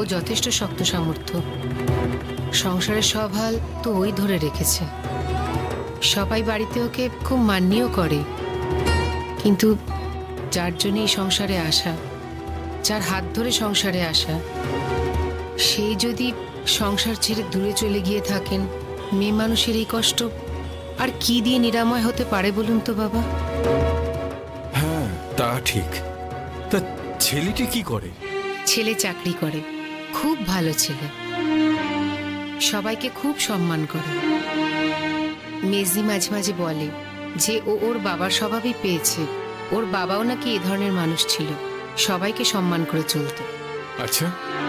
যথেষ্ট শক্ত সামর্থ্য। সংসারের সব হাল তো ওই ধরে রেখেছে। সবাই বাড়িতে ওকে খুব মান্যও করে, কিন্তু যার জন্য এই সংসারে আসা, যার হাত ধরে সংসারে আসা, সেই যদি সংসার ছেড়ে দূরে চলে গিয়ে থাকেন, মেয়ে মানুষের এই কষ্ট আর কি দিয়ে নিরাময় হতে পারে বলুন তো বাবা? হ্যাঁ, তা ঠিক। তা ছেলেটি কি করে? ছেলে চাকরি করে, খুব ভালো ছেলে, সবাইকে খুব সম্মান করে। মেজি মাঝে মাঝে বলে যে ও ওর বাবার স্বভাবই পেয়েছে। ওর বাবাও নাকি এ ধরনের মানুষ ছিল, সবাইকে সম্মান করে চলত। আচ্ছা,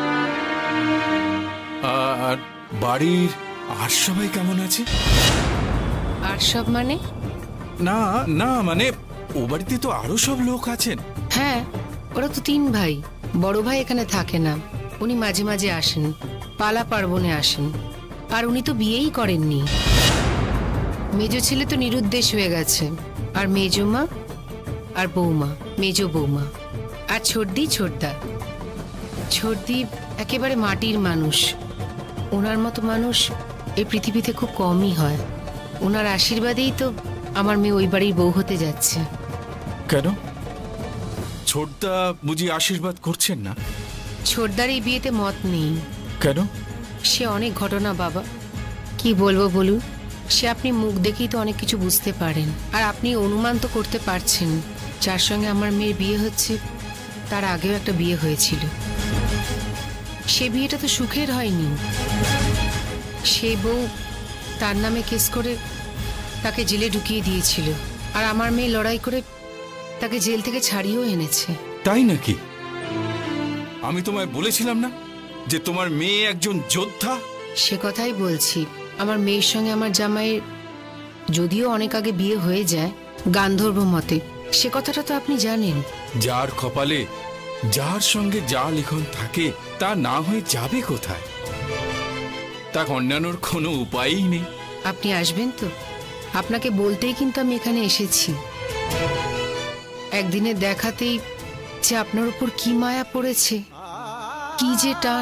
আর বাড়ির আর সবাই কেমন আছে? আর সব মানে? না না, মানে ও বাড়িতে তো আরো সব লোক আছেন। হ্যাঁ, ওরা তো 3 ভাই। বড় ভাই এখানে থাকে না, উনি মাঝে মাঝে আসেন, পালা পার্বণে আসেন। আর উনি তো বিয়েই করেননি। মেজ ছেলে তো নিরুদ্দেশ হয়ে গেছে, আর মেজমা আর বৌমা, মেজ বৌমা, আর ছোটদা। ছোটদি একেবারে মাটির মানুষ। ওনার মতো মানুষ এই পৃথিবীতে খুব কমই হয়। ওনার আশীর্বাদেই তো আমার মেয়ে ওই বাড়ির বউ হতে যাচ্ছে। কেন, ছোটদা বুঝি আশীর্বাদ করছেন না? ছোটদার এই বিয়েতে মত নেই। কেন? সে অনেক ঘটনা বাবা, কি বলবো বলুন। সে আপনি মুখ দেখেই তো অনেক কিছু বুঝতে পারেন, আর আপনি অনুমান তো করতে পারছেন যার সঙ্গে আমার মেয়ের বিয়ে হচ্ছে তার আগেও একটা বিয়ে হয়েছিল। সে বিয়েটা তো সুখের হয়নি। সে বউ তার নামে কেস করে তাকে জেলে ঢুকিয়ে দিয়েছিল, আর আমার মেয়ে লড়াই করে তাকে জেল থেকে ছাড়িয়েও এনেছে। তাই নাকি? আমি তোমায় বলেছিলাম না যে তোমার মেয়ে একজন যোদ্ধা? সে কথাই বলছি। আমার মেয়ের সঙ্গে আমার জামাইয়ের যদিও অনেক আগে বিয়ে হয়ে যায় গান্ধর্ব মতে, সে কথাটা তো আপনি জানেন। যার কপালে যার সঙ্গে যা লিখন থাকে তা না হয়ে যাবে কোথায়? তা অন্যান্যর কোনো উপায়ই নেই। আপনি আসবেন তো? আপনাকে বলতেই কিন্তু আমি এখানে এসেছি। একদিনে দেখাতেই যে আপনার উপর কি মায়া পড়েছে, কি যে টান,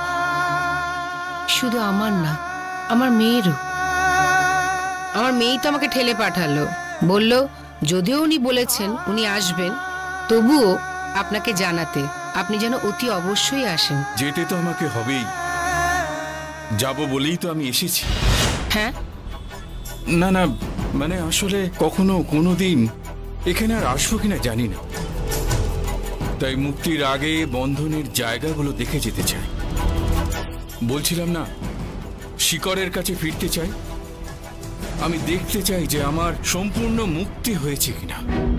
শুধু আমার না, আমার মেয়েরও। আমার মেয়েই তো আমাকে ঠেলে পাঠালো, বলল যদিও উনি বলেছেন উনি আসবেন, তবুও আপনাকে জানাতে আপনি যেন অতি অবশ্যই আসেন। যেতে তো আমাকে হবেই, যাব বলেই তো আমি এসেছি। হ্যাঁ? না না, মানে আসলে কখনো কোনোদিন এখানে আর আসবো কিনা জানি না, তাই মুক্তির আগে বন্ধনের জায়গাগুলো দেখে যেতে চাই। বলছিলাম না, শিকরের কাছে ফিরতে চাই। আমি দেখতে চাই যে আমার সম্পূর্ণ মুক্তি হয়েছে কিনা।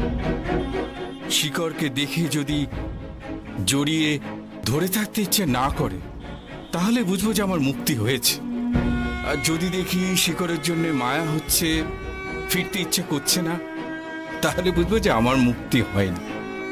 শিকরকে দেখে যদি জড়িয়ে ধরে থাকতে ইচ্ছে না করে, তাহলে বুঝবো যে আমার মুক্তি হয়েছে। আর যদি দেখি শিকরের জন্য মায়া হচ্ছে, ফিরতে ইচ্ছে করছে না, তাহলে বুঝবো যে আমার মুক্তি হয়নি।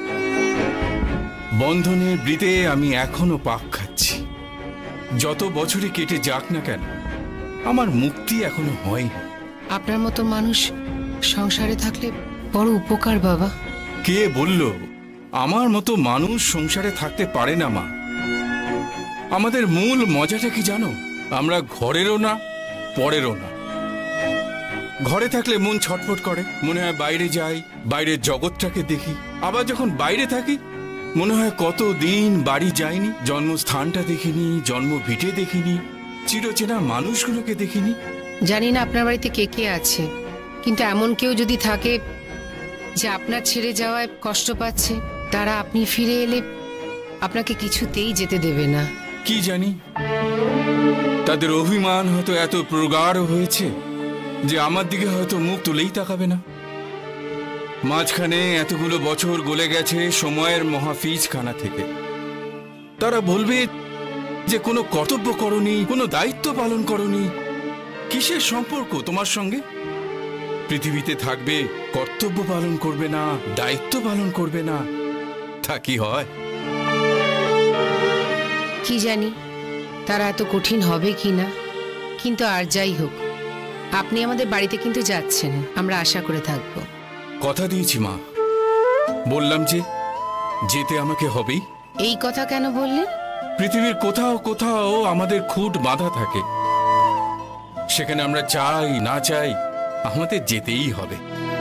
বন্ধনের বৃতে আমি এখনো পাক খাচ্ছি। যত বছরই কেটে যাক না কেন, আমার মুক্তি এখনো হয়নি। আপনার মতো মানুষ সংসারে থাকলে বড় উপকার বাবা। কে বলল আমার মতো মানুষ সংসারে থাকতে পারে না মা? আমাদের মূল মজাটা কি জানো? আমরা ঘরেরও না, পরেরও না। ঘরে থাকলে মন ছটফট করে, মনে হয় বাইরে যাই, বাইরের জগৎটাকে দেখি। আবার যখন বাইরে থাকি মনে হয় কতদিন বাড়ি যাইনি, জন্মস্থানটা দেখিনি, জন্মভিটে দেখিনি, চিরচেনা মানুষগুলোকে দেখিনি। জানি না আপনার বাড়িতে কে কে আছে, কিন্তু এমন কেউ যদি থাকে যে আপনার ছেড়ে যাওয়ায় কষ্ট পাচ্ছে, তারা আপনি ফিরে এলে আপনাকে কিছুতেই যেতে দেবে না। কি জানি, তাদের অভিমান হয়তো এত প্রগাঢ় হয়েছে যে আমার দিকে হয়তো মুখ তুলেই তাকাবে না। মাঝখানে এতগুলো বছর গলে গেছে সময়ের মহাফিজ খানা থেকে। তারা বলবে যে কোনো কর্তব্য করনি, কোনো দায়িত্ব পালন করনি। কিসের সম্পর্ক তোমার সঙ্গে? পৃথিবীতে থাকবে, কর্তব্য পালন করবে না, দায়িত্ব পালন করবে না, তা কি হয়? কি জানি তারা এত কঠিন হবে কি না, কিন্তু আর যাই হোক, আপনি আমাদের বাড়িতে কিন্তু যাচ্ছেন, আমরা আশা করে থাকব। কথা দিয়েছি মা, বললাম যে যেতে আমাকে হবেই। এই কথা কেন বললেন? পৃথিবীর কোথাও কোথাও আমাদের খুঁট বাঁধা থাকে, সেখানে আমরা চাই না চাই আমাদের যেতেই হবে।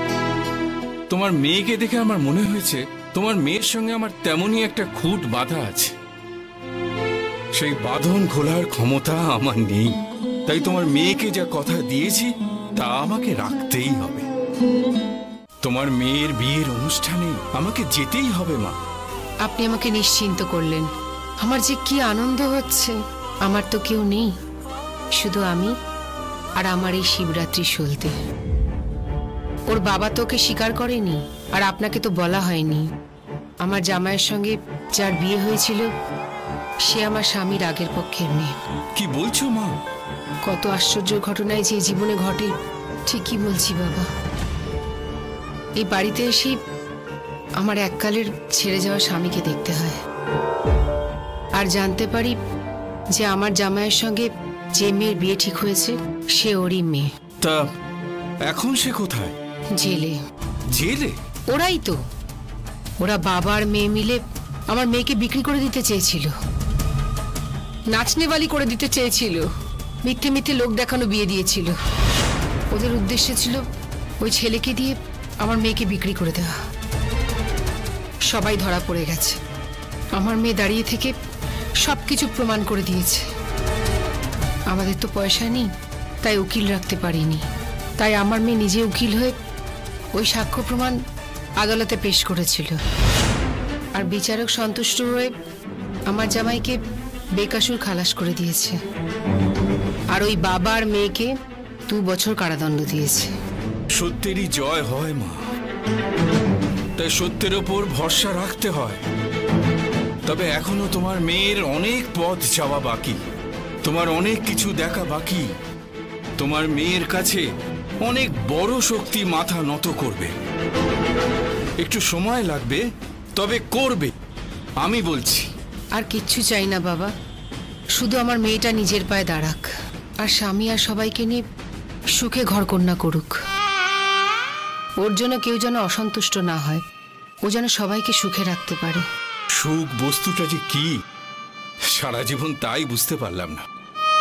তোমার মেয়েকে দেখে আমার মনে হয়েছে তোমার মেয়ের সঙ্গে আমার তেমনই একটা খুঁট বাঁধা আছে। সেই বাঁধন খোলার ক্ষমতা আমার নেই, তাই তোমার মেয়েকে যা কথা দিয়েছি তা আমাকে রাখতেই হবে। তোমার মেয়ের বিয়ের অনুষ্ঠানে আমাকে যেতেই হবে মা। আপনি আমাকে নিশ্চিন্ত করলেন। আমার যে কি আনন্দ হচ্ছে। আমার তো কেউ নেই, শুধু আমি আর আমার এই শিবরাত্রি সলতে। ওর বাবা তো ওকে স্বীকার করেনি, আর আপনাকে তো বলা হয়নি। আমার জামাইয়ের সঙ্গে যার বিয়ে হয়েছিল সে আমার স্বামীর আগের পক্ষের মেয়ে। কি বলছো মা? কত আশ্চর্য ঘটনায় যে জীবনে ঘটে। ঠিকই বলছি বাবা। এই বাড়িতে এসে আমার এককালের ছেড়ে যাওয়া স্বামীকে দেখতে হয়, আর জানতে পারি যে আমার জামাইয়ের সঙ্গে যে মেয়ের বিয়ে ঠিক হয়েছে সে ওরই মেয়ে। তা এখন সে কোথায়? জেলে। জেলে? ওরাই তো, ওরা বাবার মেয়ে মিলে আমার মেয়েকে বিক্রি করে দিতে চেয়েছিল, নাচনেওয়ালি করে দিতে চেয়েছিল, মিথ্যে মিথ্যে লোক দেখানো বিয়ে দিয়েছিল। ওদের উদ্দেশ্য ছিল ওই ছেলেকে দিয়ে আমার মেয়েকে বিক্রি করে দেওয়া। সবাই ধরা পড়ে গেছে। আমার মেয়ে দাঁড়িয়ে থেকে সবকিছু প্রমাণ করে দিয়েছে। আমাদের তো পয়সা নেই, তাই উকিল রাখতে পারিনি। তাই আমার মেয়ে নিজে উকিল হয়ে ওই সাক্ষ্য প্রমাণ আদালতে পেশ করেছিল, আর বিচারক সন্তুষ্ট হয়ে আমার জামাইকে বেকসুর খালাস করে দিয়েছে, আর ওই বাবার মেয়েকে 2 বছর কারাদণ্ড দিয়েছে। সত্যেরই জয় হয় মা, তাই সত্যের ওপর ভরসা রাখতে হয়। তবে এখনো তোমার মেয়ের অনেক পথ যাওয়া বাকি, তোমার অনেক কিছু দেখা বাকি। তোমার মেয়ের কাছে অনেক বড় শক্তি মাথা নত করবে। একটু সময় লাগবে, তবে করবে, আমি বলছি। আর কিচ্ছু চাই না বাবা, শুধু আমার মেয়েটা নিজের পায়ে দাঁড়াক, আর স্বামী আর সবাইকে নিয়ে সুখে ঘরকন্যা করুক। ওর জন্য কেউ যেন অসন্তুষ্ট না হয়, ও যেন সবাইকে সুখে রাখতে পারে। সুখ বস্তুটা যে কি সারা জীবন তাই বুঝতে পারলাম না।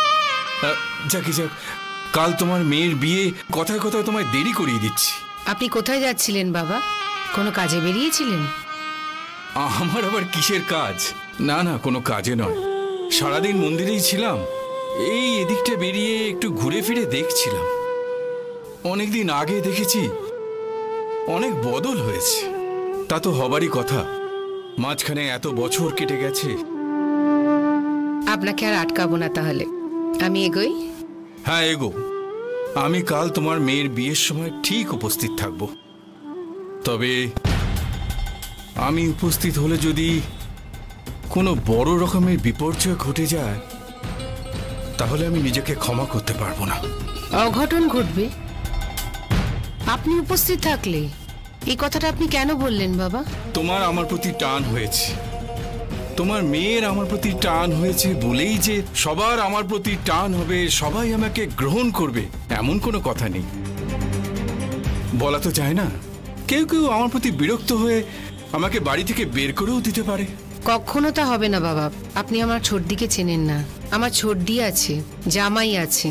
যাকে যাক, কাল তোমার মেয়ের বিয়ে, কথায় কথায় তোমায় দেরি করিয়ে দিচ্ছি। আপনি কোথায় যাচ্ছিলেন বাবা? কোনো কাজে বেরিয়েছিলেন? আমার আবার কিসের কাজ? না না, কোনো কাজে নয়, সারাদিন মন্দিরেই ছিলাম। এই এদিকটা বেরিয়ে একটু ঘুরে ফিরে দেখছিলাম। অনেকদিন আগে দেখেছি, অনেক বদল হয়েছে। তা তো হবারই কথা, মাঝখানে এত বছর কেটে গেছে। আপনাকে আর আটকাবো না, তাহলে আমি এগোই। হ্যাঁ এগো। আমি কাল তোমার মেয়ের বিয়ের সময় ঠিক উপস্থিত থাকব। তবে আমি উপস্থিত হলে যদি কোনো বড় রকমের বিপর্যয় ঘটে যায়, তাহলে আমি নিজেকে ক্ষমা করতে পারবো না। অঘটন ঘটবে আপনি উপস্থিত থাকলে? এই কথাটা আপনি কেন বললেন বাবা? তোমার আমার প্রতি টান হয়েছে, তোমার মেয়ের আমার প্রতি টান হয়েছে বলেই যে সবার আমার প্রতি টান হবে, সবাই আমাকে গ্রহণ করবে, এমন কোনো কথা নেই। বলা তো যায় না, কেউ কেউ আমার প্রতি বিরক্ত হয়ে আমাকে বাড়ি থেকে বের করেও দিতে পারে। কখনো তা হবে না বাবা। আপনি আমার ছোটদিকে চেনেন না। আমার ছোটদি আছে, জামাই আছে,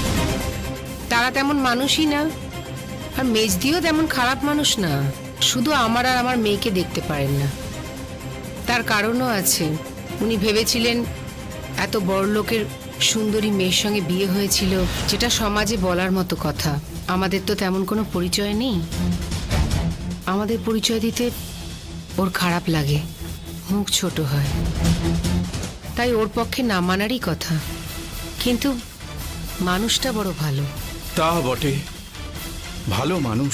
তারা তেমন মানুষই না, আর মেজদিও তেমন খারাপ মানুষ না। শুধু আমার আর আমার মেয়েকে দেখতে পারেন না। তার কারণও আছে। উনি ভেবেছিলেন এত বড় লোকের সুন্দরী মেয়ের সঙ্গে বিয়ে হয়েছিল, যেটা সমাজে বলার মতো কথা। আমাদের তো তেমন কোনো পরিচয় নেই। আমাদের পরিচয় দিতে ওর খারাপ লাগে, মুখ ছোট হয়, তাই ওর পক্ষে না মানারই কথা। কিন্তু মানুষটা বড় ভালো। তা বটে, ভালো মানুষ।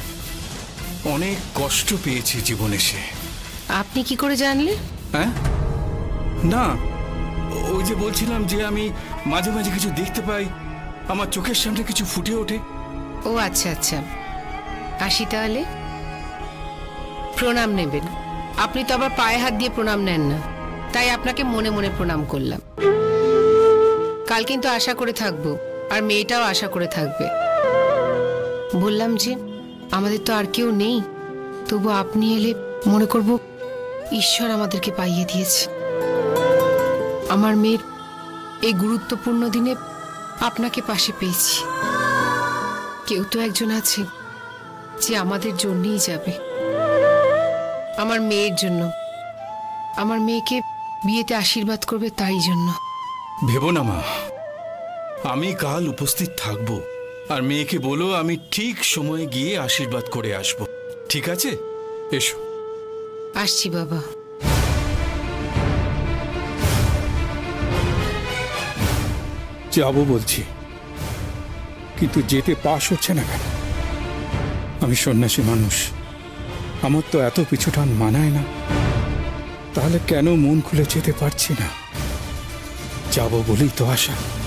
অনেক কষ্ট পেয়েছে জীবনে সে। আপনি কি করে জানলেন? হ্যাঁ না, ওই যে বলছিলাম যে আমি মাঝে মাঝে কিছু দেখতে পাই, আমার চোখের সামনে কিছু ফুটে ওঠে। ও আচ্ছা আচ্ছা, আসি তাহলে। প্রণাম নেবেন। আপনি তো আবার পায়ে হাত দিয়ে প্রণাম নেন না, তাই আপনাকে মনে মনে প্রণাম করলাম। কাল কিন্তু আশা করে থাকবো, আর মেয়েটাও আশা করে থাকবে। বললাম যে আমাদের তো আর কেউ নেই, তবু আপনি এলে মনে করব ঈশ্বর আমাদেরকে পাইয়ে দিয়েছে। আমার মেয়ের এই গুরুত্বপূর্ণ দিনে আপনাকে পাশে পেয়েছি। কেউ তো একজন আছে যে আমাদের জন্যই যাবে, আমার মেয়ের জন্য, আমার মেয়েকে বিয়েতে আশীর্বাদ করবে তাই জন্য। ভেবো না মা, আমি কাল উপস্থিত থাকব। আর মেয়েকে বলো আমি ঠিক সময়ে গিয়ে আশীর্বাদ করে আসব। ঠিক আছে, এসো। আসছি বাবা। যাবো বলছি, কিন্তু যেতে পাস হচ্ছে না কেন? আমি সন্ন্যাসী মানুষ, আমার তো এত পিছুটান মানায় না। তাহলে কেন মন খুলে যেতে পারছি না? যাবো বলেই তো আশা।